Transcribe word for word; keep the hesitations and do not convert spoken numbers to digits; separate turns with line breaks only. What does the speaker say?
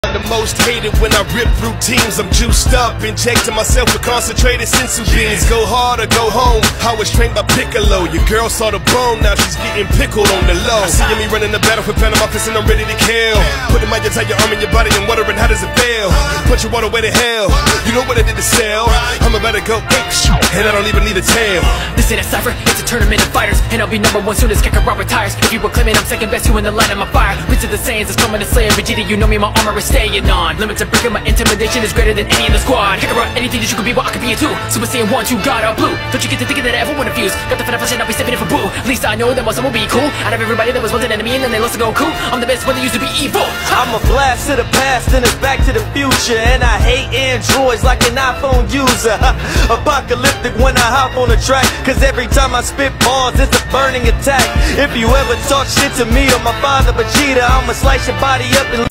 I'm the most hated when I rip through teams. I'm juiced up, injecting myself with concentrated sensu beans. Go hard or go home, I was trained by Piccolo. Your girl saw the bone, now she's getting pickled on the low. I see me running the battle for Panama fist and I'm ready to kill. Putting my entire arm in your body and wondering how does it feel. Punch your water way to hell, you know what I did to sell. I'm about to go ape shit, and I don't even need a tail.
This ain't a cipher, it's a tournament of fighters, and I'll be number one soon as Kakarot retires. If you were claiming I'm second best, you in the line of my fire. Prince of the Saiyans is coming to slay Vegeta, you know me, my armor is staying on. Limits are breaking, my intimidation is greater than any in the squad. Kakarot, anything that you could be, well I could be it too. Super Saiyan one, two, God, all blue. Don't you get to thinking that I ever wanna fuse? Got the final flash and I'll be stepping in for boo. At least I know that my son will be cool. Out of everybody that was once an enemy and then they lost to Goku, I'm the best when they used to be evil.
I'm a blast to the past and it's back to the future, and I hate androids like an iPhone user. Apocalyptic when I hop on the track, cause every time I spit bars it's a burning attack. If you ever talk shit to me or my father Vegeta, I'ma slice your body up and